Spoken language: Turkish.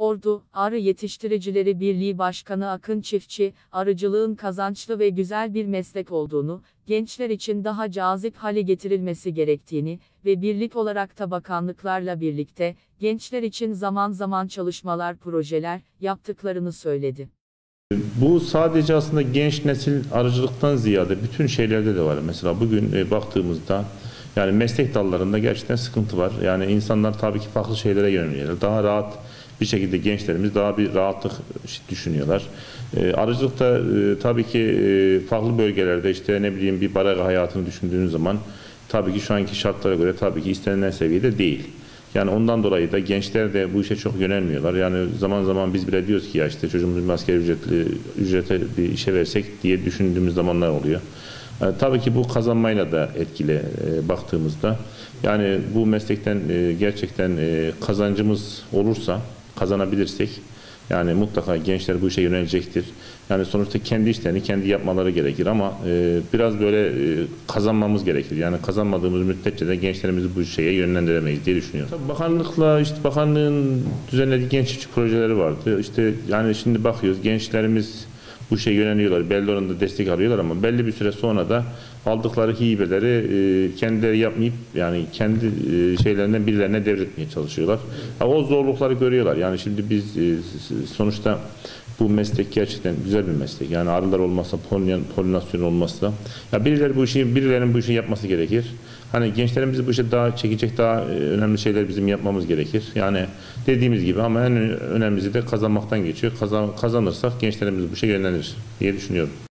Ordu, Arı Yetiştiricileri Birliği Başkanı Akın Çiftçi, arıcılığın kazançlı ve güzel bir meslek olduğunu, gençler için daha cazip hale getirilmesi gerektiğini ve birlik olarak da bakanlıklarla birlikte, gençler için zaman zaman çalışmalar, projeler yaptıklarını söyledi. Bu sadece aslında genç nesil arıcılıktan ziyade bütün şeylerde de var. Mesela bugün baktığımızda yani meslek dallarında gerçekten sıkıntı var. Yani insanlar tabii ki farklı şeylere yöneliyorlar. Daha rahat bir şekilde gençlerimiz daha bir rahatlık düşünüyorlar. Arıcılıkta tabii ki farklı bölgelerde işte ne bileyim bir baraka hayatını düşündüğünüz zaman tabii ki şu anki şartlara göre tabii ki istenilen seviyede değil. Yani ondan dolayı da gençler de bu işe çok yönelmiyorlar. Yani zaman zaman biz bile diyoruz ki ya işte çocuğumuzu bir asgari ücrete bir işe versek diye düşündüğümüz zamanlar oluyor. Tabii ki bu kazanmayla da etkili baktığımızda. Yani bu meslekten gerçekten kazancımız olursa, kazanabilirsek yani mutlaka gençler bu işe yönelecektir. Yani sonuçta kendi işlerini kendi yapmaları gerekir ama biraz böyle kazanmamız gerekir. Yani kazanmadığımız müddetçe de gençlerimizi bu şeye yönlendiremeyiz diye düşünüyorum. Tabii bakanlıkla işte bakanlığın düzenlediği genç çiftçi projeleri vardı. İşte yani şimdi bakıyoruz gençlerimiz bu işe yöneliyorlar. Belli oranda destek alıyorlar ama belli bir süre sonra da aldıkları hibeleri kendileri yapmayıp yani kendi şeylerinden birilerine devretmeye çalışıyorlar. O zorlukları görüyorlar. Yani şimdi biz sonuçta bu meslek gerçekten güzel bir meslek. Yani arılar olmazsa, polinasyon olmazsa ya birilerinin bu işi yapması gerekir. Hani gençlerimizi bu işe daha çekecek daha önemli şeyler bizim yapmamız gerekir. Yani dediğimiz gibi ama en önemlisi de kazanmaktan geçiyor. Kazanırsak gençlerimiz bu işe yönelir diye düşünüyorum.